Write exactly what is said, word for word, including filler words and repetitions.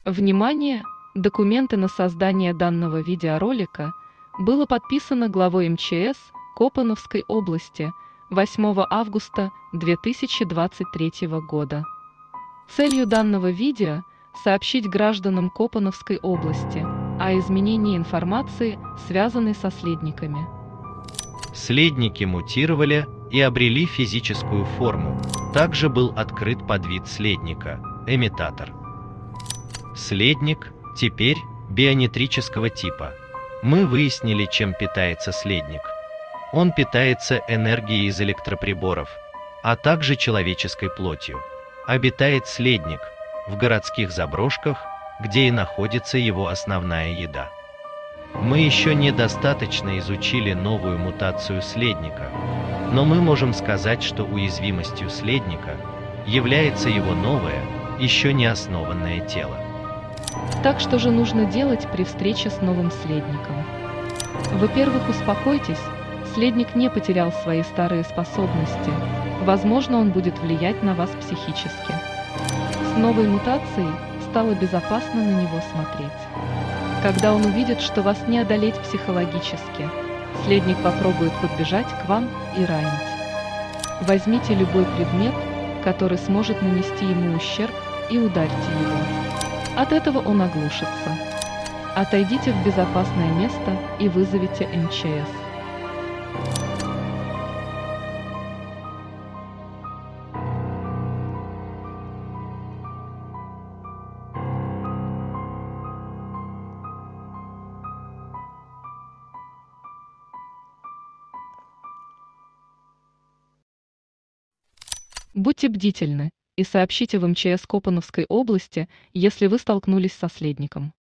Внимание! Документы на создание данного видеоролика было подписано главой эм че эс Копановской области восьмого августа две тысячи двадцать третьего года. Целью данного видео – сообщить гражданам Копановской области о изменении информации, связанной со следниками. Следники мутировали и обрели физическую форму. Также был открыт подвид следника – эмитатор. Следник теперь бионетрического типа. Мы выяснили, чем питается следник. Он питается энергией из электроприборов, а также человеческой плотью. Обитает следник в городских заброшках, где и находится его основная еда. Мы еще недостаточно изучили новую мутацию следника, но мы можем сказать, что уязвимостью следника является его новое, еще не основанное тело. Так что же нужно делать при встрече с новым следником? Во-первых, успокойтесь, следник не потерял свои старые способности, возможно, он будет влиять на вас психически. С новой мутацией стало безопасно на него смотреть. Когда он увидит, что вас не одолеть психологически, следник попробует подбежать к вам и ранить. Возьмите любой предмет, который сможет нанести ему ущерб, и ударьте его. От этого он оглушится. Отойдите в безопасное место и вызовите эм че эс. Будьте бдительны и сообщите в эм че эс Копановской области, если вы столкнулись со следником.